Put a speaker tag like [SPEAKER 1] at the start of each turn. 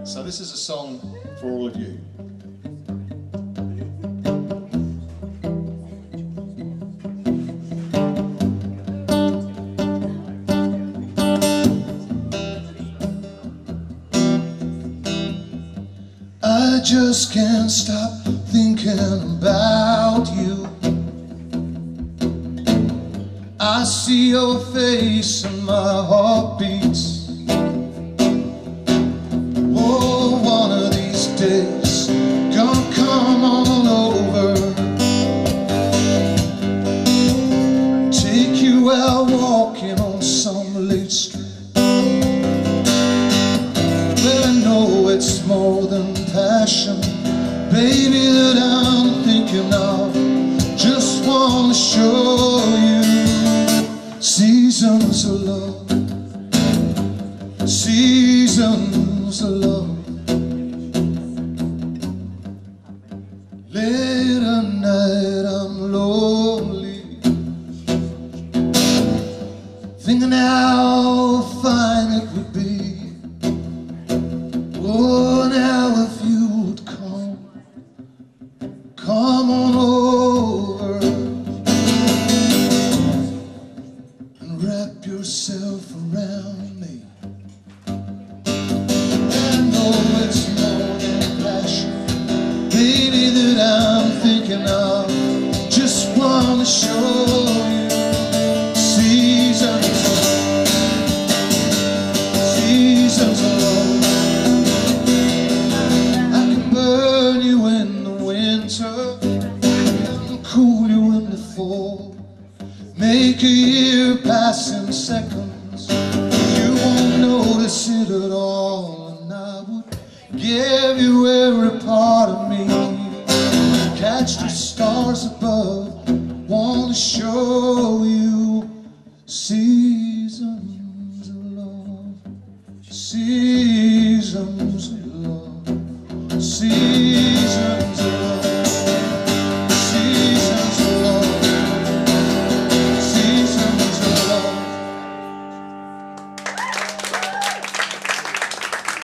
[SPEAKER 1] So this is a song for all of you. I just can't stop thinking about you. I see your face and my heart beats. Oh, one of these days, gonna come on over, take you out walking on some late street. Well, I know it's more than passion, baby, that I'm thinking of. Just wanna show you seasons of love, seasons of love. Late at night I'm lonely, thinking how fine it would be. Oh, now if you would come on over and wrap yourself around me. I know it's more than passion, baby, that I'm thinking of. Just wanna show you seasons of love, seasons of love. Cool you in the fall, make a year pass in seconds. You won't notice it at all, and I would give you every part of me. Catch the stars above, wanna show you seasons of love, seasons of love.